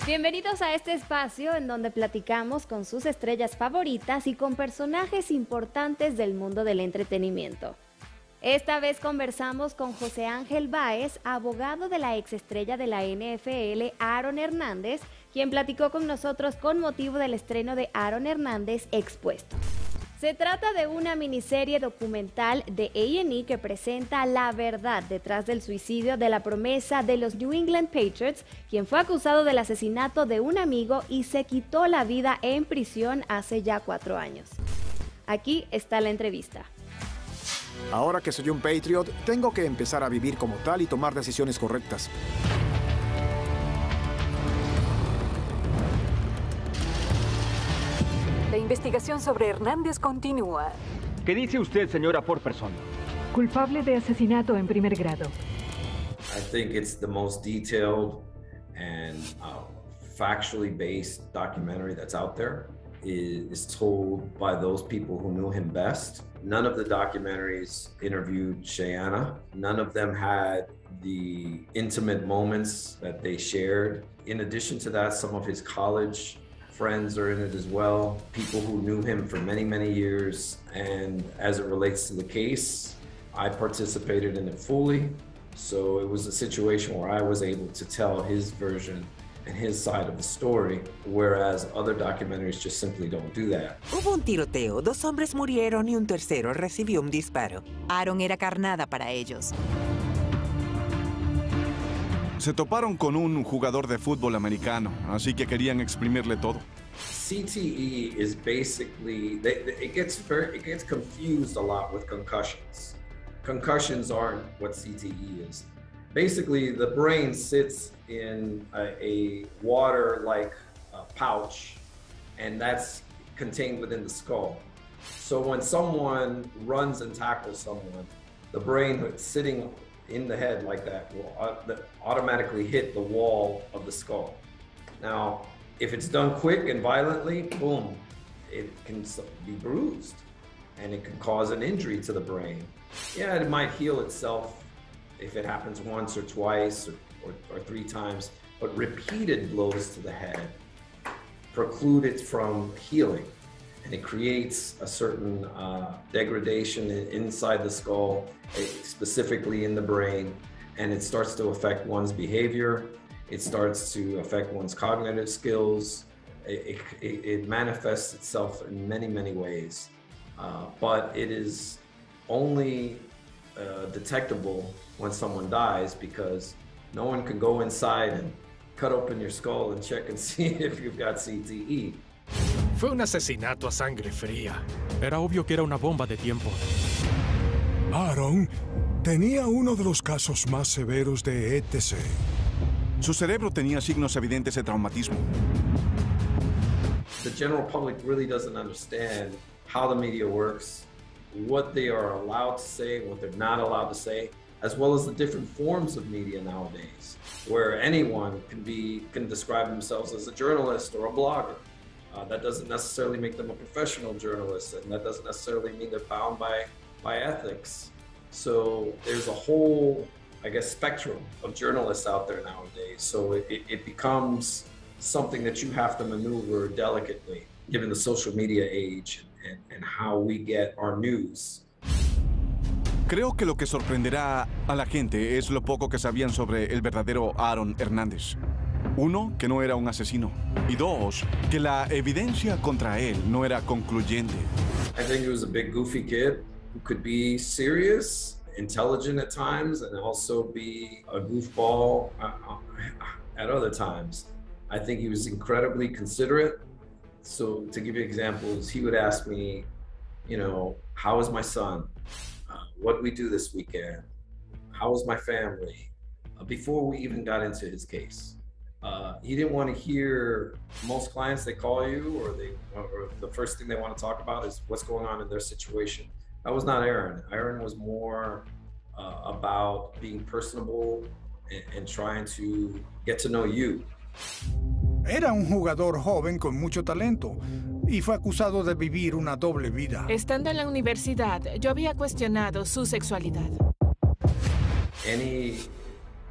Bienvenidos a este espacio en donde platicamos con sus estrellas favoritas y con personajes importantes del mundo del entretenimiento. Esta vez conversamos con José Ángel Báez, abogado de la exestrella de la NFL, Aaron Hernández, quien platicó con nosotros con motivo del estreno de Aaron Hernández Expuesto. Se trata de una miniserie documental de A&E que presenta la verdad detrás del suicidio de la promesa de los New England Patriots, quien fue acusado del asesinato de un amigo y se quitó la vida en prisión hace ya 4 años. Aquí está la entrevista. Ahora que soy un Patriot, tengo que empezar a vivir como tal y tomar decisiones correctas. La investigación sobre Hernández continúa. ¿Qué dice usted, señora Porterson? Culpable de asesinato en primer grado. I think it's the most detailed and factually based documentary that's out there. It is told by those people who knew him best. None of the documentaries interviewed Shayanna. None of them had the intimate moments that they shared. In addition to that, some of his college friends are in it as well, people who knew him for many, many years. And as it relates to the case, I participated in it fully. So it was a situation where I was able to tell his version and his side of the story, whereas other documentaries just simply don't do that. Hubo un tiroteo, 2 hombres murieron y un tercero recibió un disparo. Aaron era carnada para ellos. Se toparon con un jugador de fútbol americano, así que querían exprimirle todo. CTE is basically, it gets confused a lot with concussions. Concussions aren't what CTE is. Basically, the brain sits in a water-like pouch, and that's contained within the skull. So when someone runs and tackles someone, the brain that's sitting in the head like that will automatically hit the wall of the skull. Now, if it's done quick and violently, boom, it can be bruised and it can cause an injury to the brain. Yeah, it might heal itself if it happens once or twice or 3 times, but repeated blows to the head preclude it from healing. And it creates a certain degradation inside the skull, specifically in the brain, and it starts to affect one's behavior. It starts to affect one's cognitive skills. It manifests itself in many, many ways, but it is only detectable when someone dies, because no one can go inside and cut open your skull and check and see if you've got CTE. Fue un asesinato a sangre fría. Era obvio que era una bomba de tiempo. Aaron tenía uno de los casos más severos de ETC. Su cerebro tenía signos evidentes de traumatismo. The general public really doesn't understand how the media works, what they are allowed to say, what they're not allowed to say, as well as the different forms of media nowadays, where anyone can describe themselves as a journalist or a blogger. That doesn't necessarily make them a professional journalist, and that doesn't necessarily mean they're bound by ethics. So there's a whole, I guess, spectrum of journalists out there nowadays. So it becomes something that you have to maneuver delicately, given the social media age and how we get our news. Creo que lo que sorprenderá a la gente es lo poco que sabían sobre el verdadero Aaron Hernández. 1, que no era un asesino. Y 2, que la evidencia contra él no era concluyente. I think he was a big goofy kid who could be serious, intelligent at times, and also be a goofball at other times. I think he was incredibly considerate. So to give you examples, he would ask me, you know, how is my son? What did we do this weekend? How was my family? Before we even got into his case. He didn't want to hear, most clients, they call you or the first thing they want to talk about is what's going on in their situation. That was not Aaron. Aaron was more about being personable and trying to get to know you. Era un jugador joven con mucho talento y fue acusado de vivir una doble vida. Estando en la universidad, yo había cuestionado su sexualidad. Any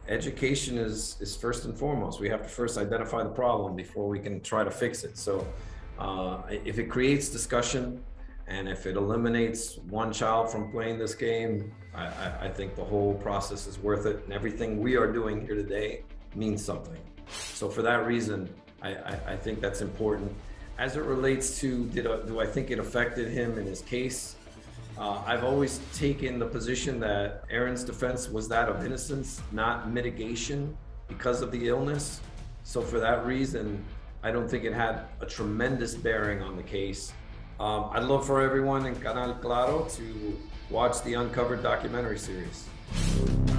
education is first and foremost. We have to first identify the problem before we can try to fix it. So if it creates discussion and if it eliminates one child from playing this game, I think the whole process is worth it, and everything we are doing here today means something. So for that reason, I think that's important. As it relates to do I think it affected him in his case? I've always taken the position that Aaron's defense was that of innocence, not mitigation because of the illness. So for that reason, I don't think it had a tremendous bearing on the case. I'd love for everyone in Canal Claro to watch the Uncovered documentary series.